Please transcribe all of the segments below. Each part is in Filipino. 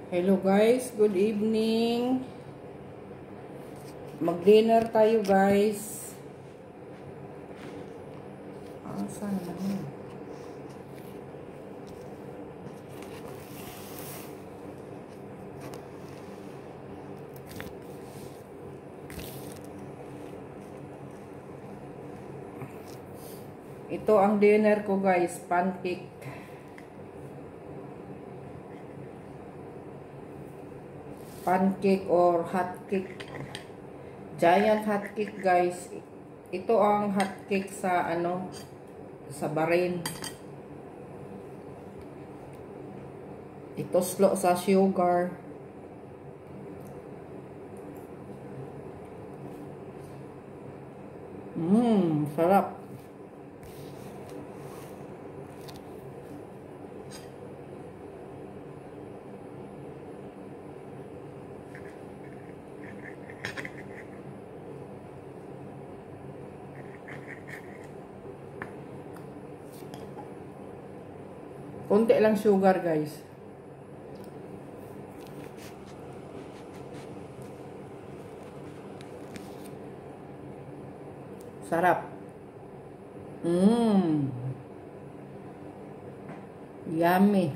Hello guys, good evening. Mag-dinner tayo guys. Saan naman yun? Ito ang dinner ko guys, pancake. Pancake or hot cake. Giant hot cake guys. Ito ang hot cake sa sa Bahrain. Ito slow sa sugar. Sarap. Konti lang sugar guys. Sarap. Yummy.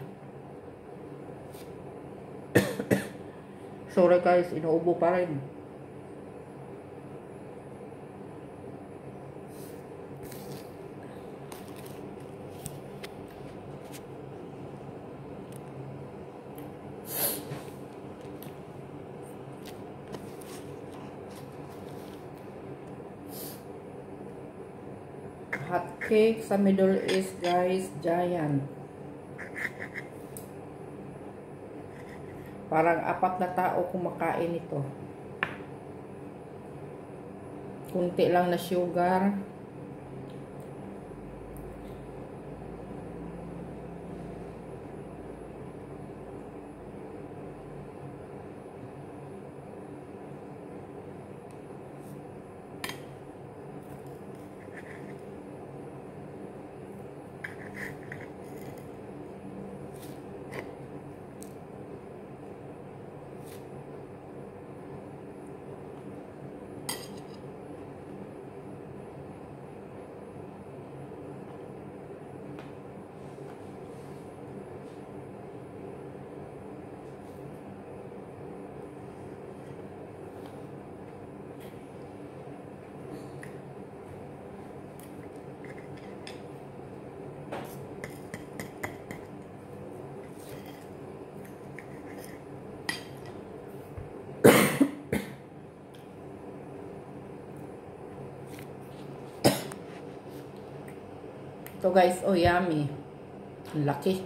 Sorry guys, inuubo pa rin. Hot cake sa Middle East guys, giant. Parang 4 na tao kumakain ito. Kunti lang na sugar. Ito guys, yummy. Ang laki.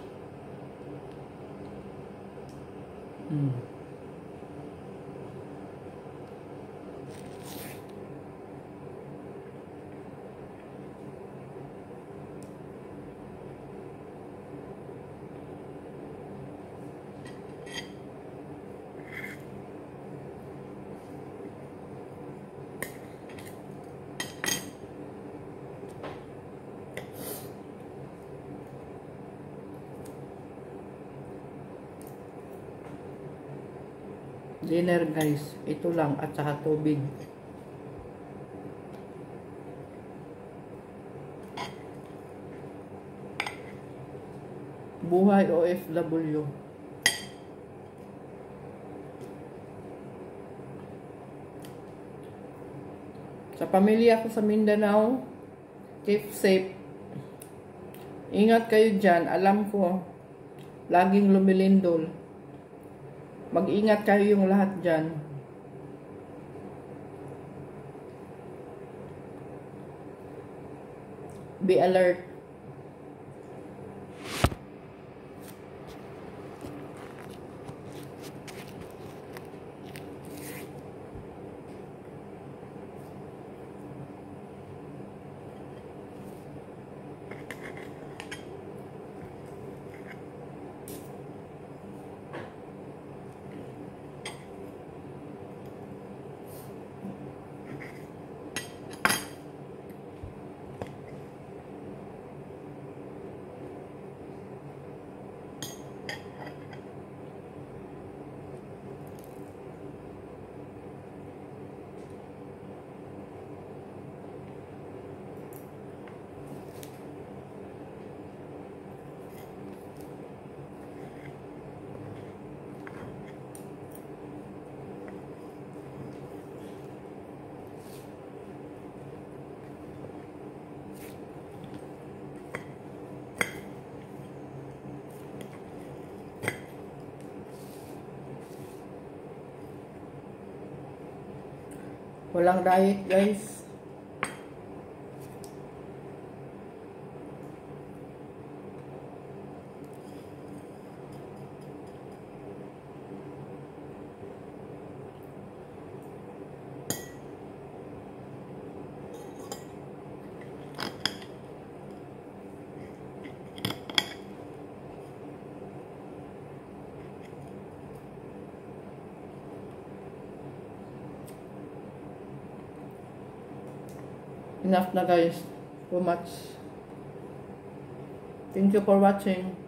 Dinner guys, ito lang at saka tubig. Buhay OFW. Sa pamilya ko sa Mindanao, keep safe. Ingat kayo dyan. Alam ko, laging lumilindol. Mag-ingat kayo yung lahat dyan. Be alert. Walang diet, guys. Enough na, guys. Too much. Thank you for watching.